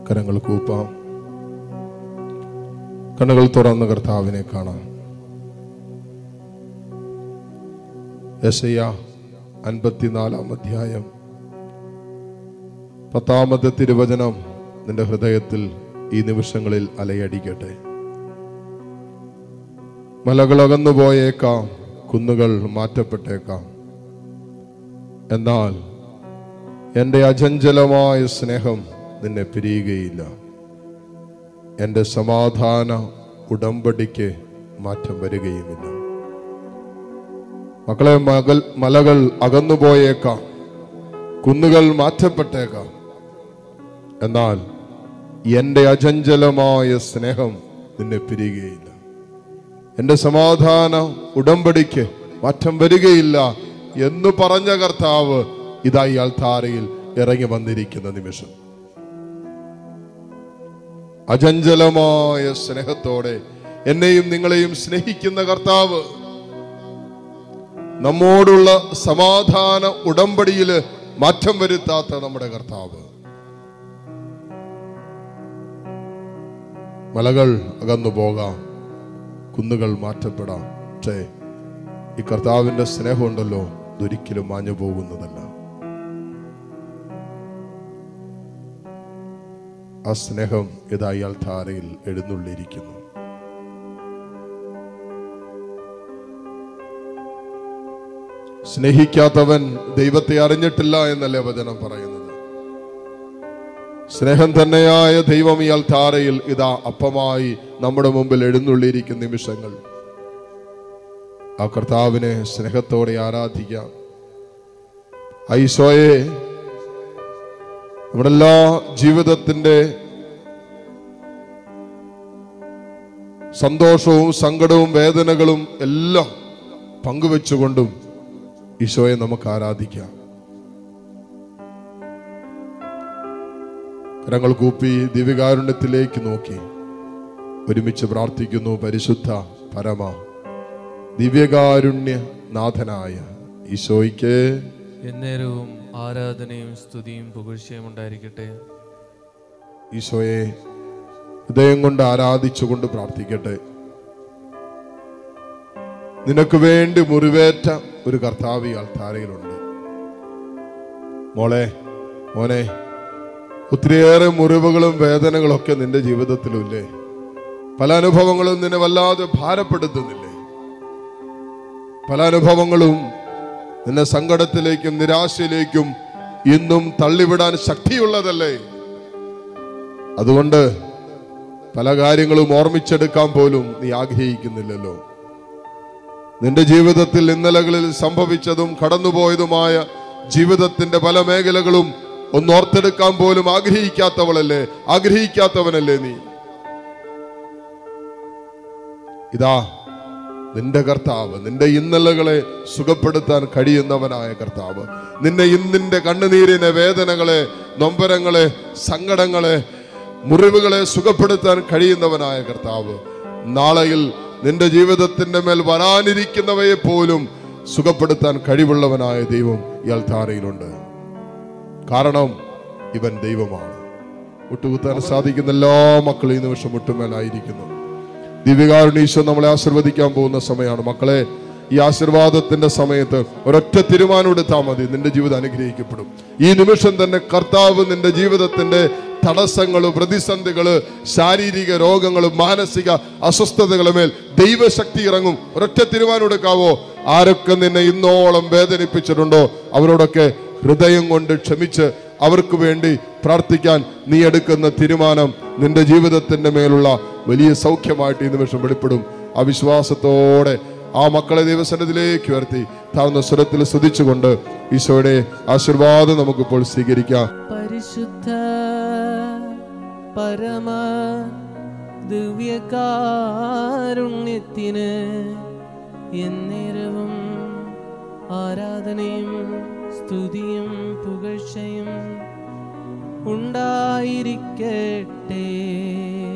കരങ്ങൾ കൂപ്പാം, കണ്ണുകൾ തുറന്ന് കർത്താവിനെ കാണാം. യെശയ്യാ 54 അധ്യായം 10 തിരുവചനം നിന്റെ ഹൃദയത്തിൽ ഈ നിമിഷങ്ങളിൽ അലയടിക്കട്ടെ. മലകൾ അകന്നുപോയേക്കാം, കുന്നുകൾ മാറ്റപ്പെട്ടേക്കാം, എന്നാൽ എൻ്റെ അചഞ്ചലമായ സ്നേഹം നിന്നെ പിരിയുകയില്ല. എൻ്റെ സമാധാന ഉടമ്പടിക്ക് മാറ്റം വരികയുമില്ല. മക്കളെ, മലകൾ അകന്നുപോയേക്കാം, കുന്നുകൾ മാറ്റപ്പെട്ടേക്കാം, എന്നാൽ എൻ്റെ അചഞ്ചലമായ സ്നേഹം നിന്നെ പിരിയുകയില്ല. എൻ്റെ സമാധാന ഉടമ്പടിക്ക് മാറ്റം വരികയില്ല എന്ന് പറഞ്ഞ കർത്താവ് ഇതാ ഈ അൾത്താരയിൽ ഇറങ്ങി വന്നിരിക്കുന്ന നിമിഷം. അചഞ്ചലമായ സ്നേഹത്തോടെ എന്നെയും നിങ്ങളെയും സ്നേഹിക്കുന്ന കർത്താവ്, നമ്മോടുള്ള സമാധാന ഉടമ്പടിയിൽ മാറ്റം വരുത്താത്ത നമ്മുടെ കർത്താവ്. മലകൾ അകന്നു പോകാം, കുന്നുകൾ മാറ്റപ്പെടാം, പക്ഷേ ഈ കർത്താവിന്റെ സ്നേഹമുണ്ടല്ലോ, ഇതൊരിക്കലും മാഞ്ഞു പോകുന്നതല്ല. ആ സ്നേഹം ഇതാ ഈ അൾത്താരയിൽ എഴുന്നള്ളിയിരിക്കുന്നു. സ്നേഹിക്കാത്തവൻ ദൈവത്തെ അറിഞ്ഞിട്ടില്ല എന്നല്ലേ വചനം പറയുന്നത്. സ്നേഹം തന്നെയായ ദൈവം ഈ അൾത്താരയിൽ ഇതാ അപ്പമായി നമ്മുടെ മുമ്പിൽ എഴുന്നള്ളിയിരിക്കുന്ന നിമിഷങ്ങൾ. ആ കർത്താവിനെ സ്നേഹത്തോടെ ആരാധിക്കാം. ഈശോയെ, നമ്മുടെ എല്ലാ ജീവിതത്തിന്റെ സന്തോഷവും സങ്കടവും വേദനകളും എല്ലാം പങ്കുവെച്ചുകൊണ്ടും ഈശോയെ നമുക്ക് ആരാധിക്കാം. കരങ്ങൾ കൂപ്പി ദിവ്യകാരുണ്യത്തിലേക്ക് നോക്കി ഒരുമിച്ച് പ്രാർത്ഥിക്കുന്നു. പരിശുദ്ധ പരമ ദിവ്യകാരുണ്യ നാഥനായ ഈശോയ്ക്ക് എന്നേരവും ആരാധനയും സ്തുതിയും പുകഴ്ചയും ഉണ്ടായിരിക്കട്ടെ. ഈശോയെ ഹൃദയം കൊണ്ട് ആരാധിച്ചുകൊണ്ട് പ്രാർത്ഥിക്കട്ടെ. നിനക്ക് വേണ്ടി മുറിവേറ്റ ഒരു കർത്താവ് അൾത്താരയിലുണ്ട്. മോനെ, ഒത്തിരിയേറെ മുറിവുകളും വേദനകളൊക്കെ നിന്റെ ജീവിതത്തിലുമില്ലേ? പല അനുഭവങ്ങളും നിന്നെ വല്ലാതെ ഭാരപ്പെടുത്തുന്നില്ലേ? പല അനുഭവങ്ങളും നിന്നെ സങ്കടത്തിലേക്കും നിരാശയിലേക്കും ഇന്നും തള്ളിവിടാൻ ശക്തിയുള്ളതല്ലേ? അതുകൊണ്ട് പല കാര്യങ്ങളും ഓർമ്മിച്ചെടുക്കാൻ പോലും നീ ആഗ്രഹിക്കുന്നില്ലല്ലോ. നിന്റെ ജീവിതത്തിൽ ഇന്നലകളിൽ സംഭവിച്ചതും കടന്നുപോയതുമായ ജീവിതത്തിന്റെ പല മേഖലകളും ഒന്നോർത്തെടുക്കാൻ പോലും ആഗ്രഹിക്കാത്തവനല്ലേ നീ? ഇതാ നിന്റെ കർത്താവ്, നിന്റെ ഇന്നലകളെ സുഖപ്പെടുത്താൻ കഴിയുന്നവനായ കർത്താവ്, നിന്റെ കണ്ണുനീരിനെ, വേദനകളെ, നൊമ്പരങ്ങളെ, സങ്കടങ്ങളെ, മുറിവുകളെ സുഖപ്പെടുത്താൻ കഴിയുന്നവനായ കർത്താവ്, നാളെയിൽ നിന്റെ ജീവിതത്തിന്റെ മേൽ വരാനിരിക്കുന്നവയെ പോലും സുഖപ്പെടുത്താൻ കഴിവുള്ളവനായ ദൈവം ഈ അൾത്താരയിലുണ്ട്. കാരണം ഇവൻ ദൈവമാണ്. മുട്ടുകുത്താൻ സാധിക്കുന്ന എല്ലാ മക്കളും ഈ നിമിഷം മുട്ടുമേലായിരിക്കുന്നു. ദിവ്യകാരുണ്യ നമ്മളെ ആശീർവദിക്കാൻ പോകുന്ന സമയമാണ്. മക്കളെ, ഈ ആശീർവാദത്തിന്റെ സമയത്ത് ഒരൊറ്റ തീരുമാനം എടുത്താൽ മതി, നിന്റെ ജീവിതം അനുഗ്രഹിക്കപ്പെടും. ഈ നിമിഷം തന്നെ കർത്താവ് നിന്റെ ജീവിതത്തിന്റെ തടസ്സങ്ങള്, പ്രതിസന്ധികള്, ശാരീരിക രോഗങ്ങളും മാനസിക അസ്വസ്ഥതകളുമേൽ ദൈവശക്തി ഇറങ്ങും. ഒരൊറ്റ തീരുമാനം എടുക്കാവോ? ആരൊക്കെ നിന്നെ ഇന്നോളം വേദനിപ്പിച്ചിട്ടുണ്ടോ അവരോടൊക്കെ ഹൃദയം കൊണ്ട് ക്ഷമിച്ച് അവർക്ക് വേണ്ടി പ്രാർത്ഥിക്കാൻ നീ എടുക്കുന്ന തീരുമാനം നിന്റെ ജീവിതത്തിന്റെ മേലുള്ള വലിയ സൗഖ്യമായിട്ട് ഈ നിമിഷം വെളിപ്പെടും. ആ വിശ്വാസത്തോടെ ആ മക്കളെ ദൈവസന്നിധിയിലേക്ക് ഉയർത്തി താഴ്ന്ന സ്വരത്തിൽ സ്തുതിച്ചുകൊണ്ട് ഈശോയുടെ ആശീർവാദം നമുക്കിപ്പോൾ സ്വീകരിക്കാം. പരിശുദ്ധ പരമ ദിവ്യകാരുണ്യത്തിന് എന്നേരവും ആരാധനയും സ്തുതിയും പുകഴ്ചയും ഉണ്ടായിരിക്കട്ടെ.